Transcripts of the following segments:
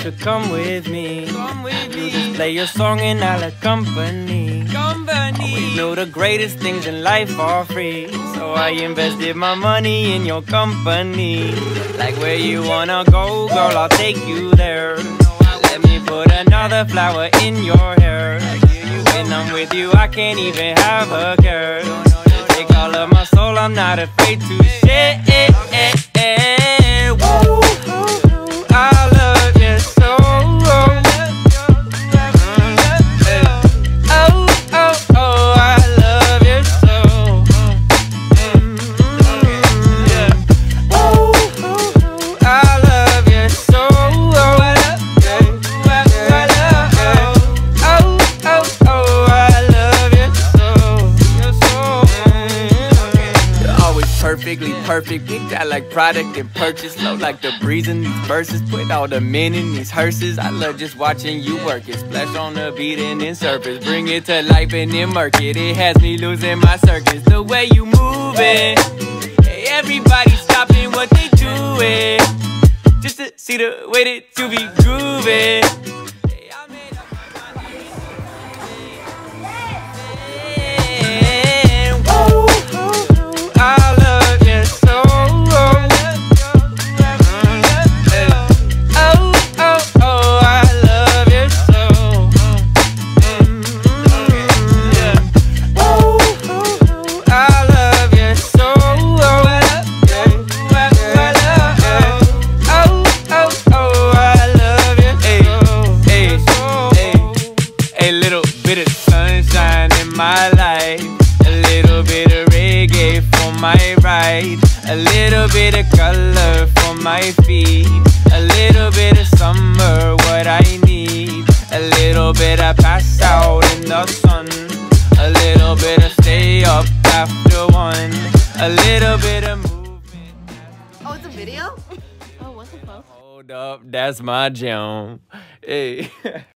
to come with me. You just play your song and I'll accompany. Always know the greatest things in life are free, so I invested my money in your company. Like where you wanna go, girl, I'll take you there. Let me put another flower in your hair. When I'm with you, I can't even have a care. Take all of my soul, I'm not afraid to share. Woo, I love you so. Oh, I love you so. Woo, I love you so. Perfectly perfect, we got like product and purchase. Low like the breeze in these verses, put all the men in these hearses. I love just watching you work it, splash on the beat and then surface. Bring it to life and then murk it, it has me losing my circus. The way you move it, hey, everybody stopping what they doing, just to see the way that you be grooving. My life, a little bit of reggae for my ride, a little bit of color for my feet, a little bit of summer, what I need, a little bit of pass out in the sun, a little bit of stay up after one, a little bit of movement. Oh, it's a video? Oh, what's the post? Hold up, that's my jam. Hey.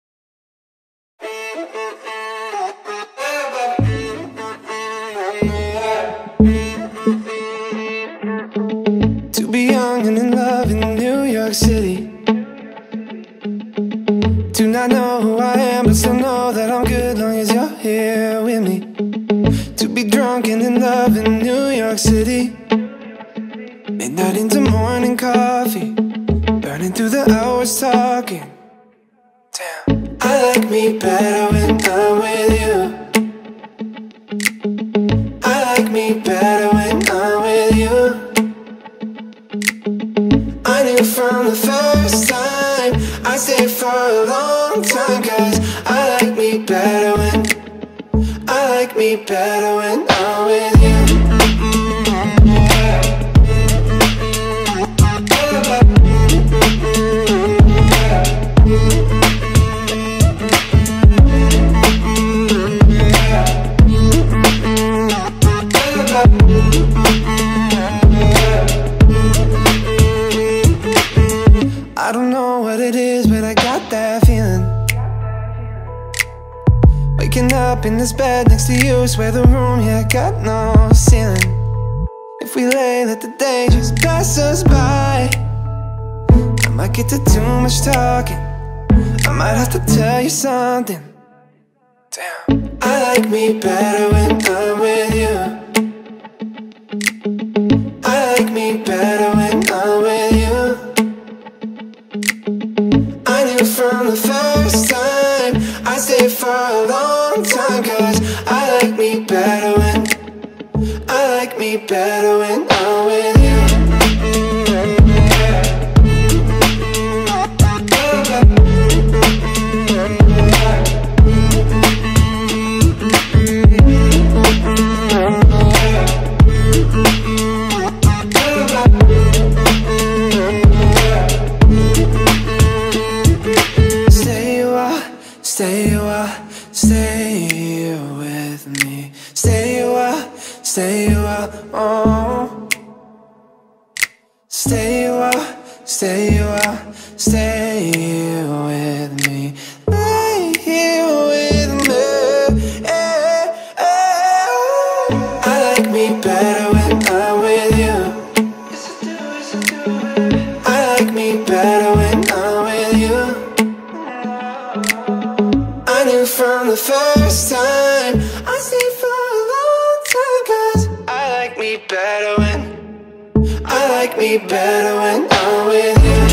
To be young and in love in New York City. Do not know who I am, but still know that I'm good long as you're here with me. To be drunk and in love in New York City. Midnight into morning coffee, burning through the hours talking. Damn, I like me better when I'm with you. I like me better when I'm with you. I knew from the first time I stayed for a long time, 'cause I like me better when I'm with you. I don't know what it is, but I got that feeling. Waking up in this bed next to you, swear the room, yeah, got no ceiling. If we lay, let the day just pass us by. I might get to too much talking, I might have to tell you something. Damn, I like me better when I'm with you. I like me better when I'm with you. I knew from the first time I stayed for a long time, 'cause I like me better when I'm with you. Stay with me. Stay a while, oh. Stay a while, stay with me. Lay here with me. I like me better when I'm with you. I like me better when I'm with you. from the first time. I stayed for a long time, 'cause I like me better when I'm with you.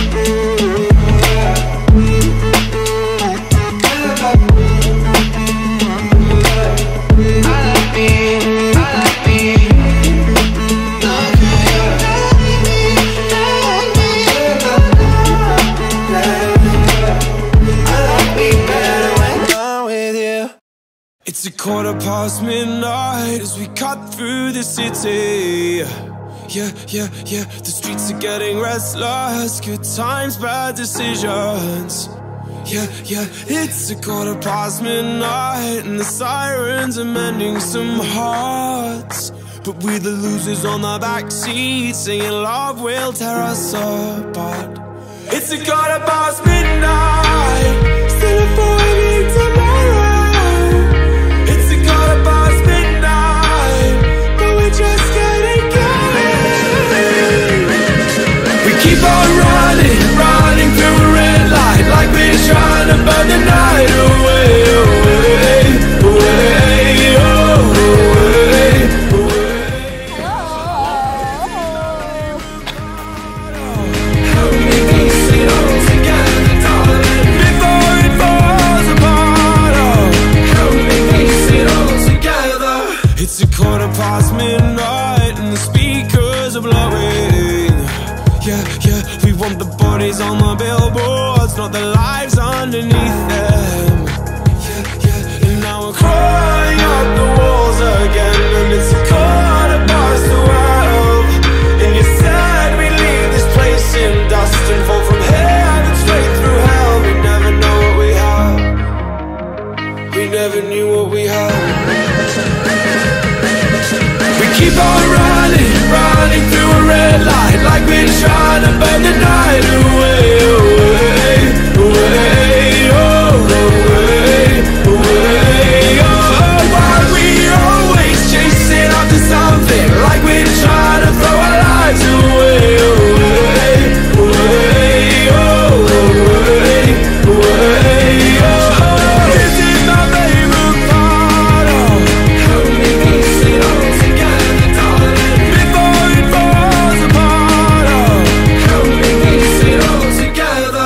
It's midnight as we cut through the city. Yeah, the streets are getting restless. Good times, bad decisions. Yeah, it's midnight and the sirens are mending some hearts. But we're the losers on the backseat, singing love will tear us apart. It's midnight, still avoiding tomorrow. Running through a red light, like we're trying to burn the night away, away, away, oh, away, away. How we piece it all together, darling, before it falls apart. Oh, how we piece it all together. It's midnight and the speakers are blowing. Yeah, we want the bodies on the billboards, not the lives underneath them. Yeah, and now we're crawling up the walls again, and it's 12:15. And you said we leave this place in dust and fall from heaven straight through hell. We never know what we have. We never knew what we had. We keep on running through a red light, like we're trying to burn the night away, away, away, oh, away, away, oh. Why we always chasing after something, like we're trying to throw our lives away, away, away, oh, away, away, oh. This is my favorite part, oh, how we piece it all together, darling, before it falls apart. Oh, how we piece it all together.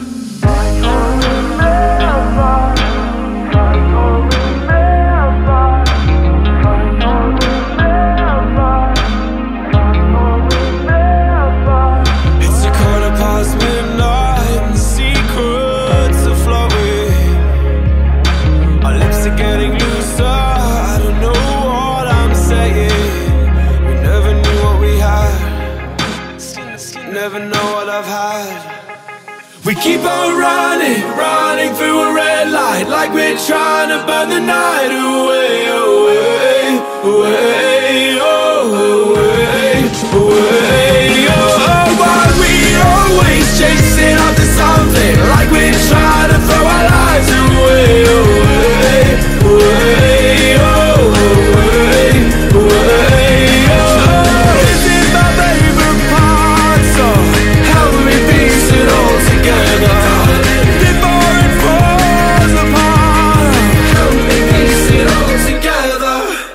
It's midnight and the secrets are flowing. Our lips are getting looser, I don't know what I'm saying. We never knew what we had, never know what I've had. We keep on running through a red light, like we're trying to burn the night away, away, away, oh, away, away, oh. Why we always chasing after something, like we're trying to throw our lives away, away, away, oh, away, away, oh. This is my favorite part, so how we piece it all together before it falls apart. How we piece it all together.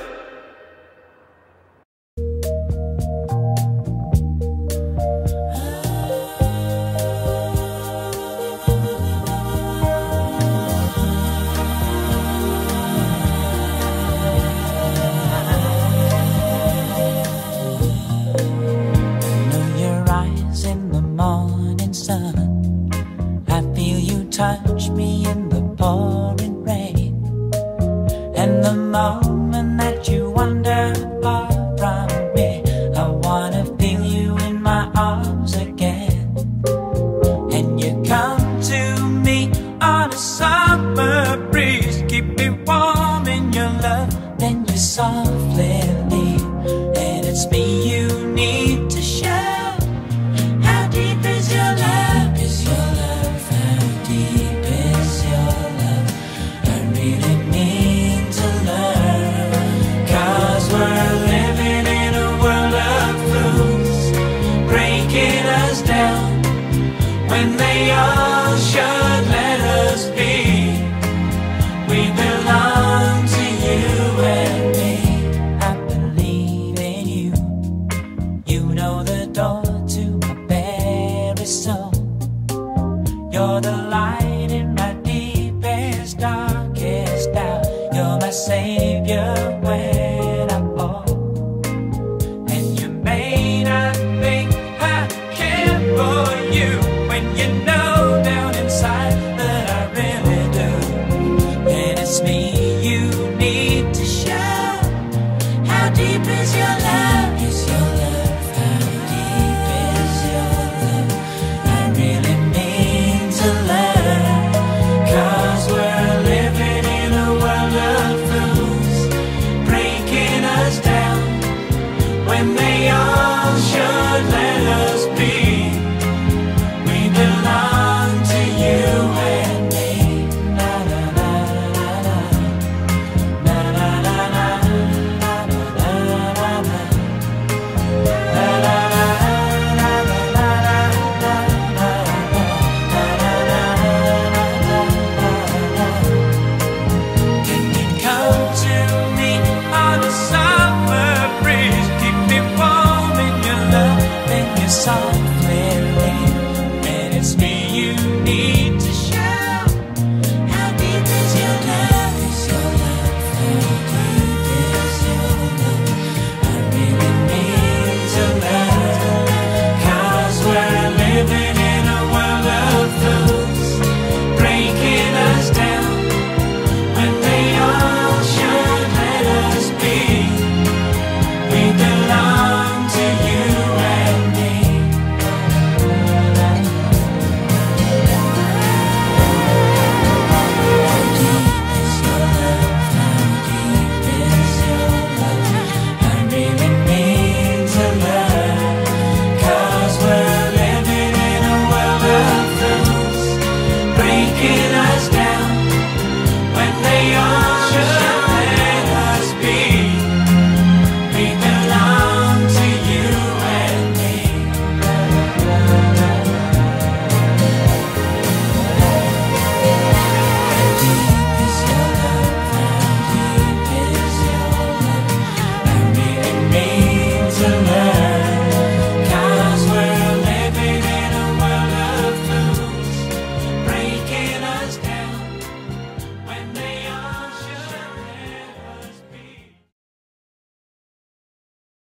Know your eyes in the morning sun. I feel you touch me in the pouring rain. And the moment that you wander far from me, I wanna feel you in my arms again. And you come to me on a summer breeze, keep me warm in your love, then you softly leave. And it's me you need to show. How deep is your love? Is your love? How deep is your love? I really mean to learn. We belong to you and me. I believe in you. You know the door to my very soul. You're the light in my deepest, darkest doubt. You're my savior when I fall. And you may not think I care for you, when you know down inside that I really do. And it's me you need to show. How deep is your love? Is your love? How deep is your love? I really mean to love. 'Cause we're living in a world of fools, breaking us down when they all should let us be. We belong to you and me. Na na na na na. Na na na na. Na na na na. Na na na na na Can you come to me on a summer breeze? Keep me warm in your love and your softly rain. And it's me you need to show. How deep is your love? Is your love? How deep is your love? I really need to love. 'Cause we're living in a world of fools, breaking us down when they all should let us be. We belong to you and me. How deep is your love? How deep is your love? I really mean to love. 'Cause we're living in a world of fools, breaking us down when they all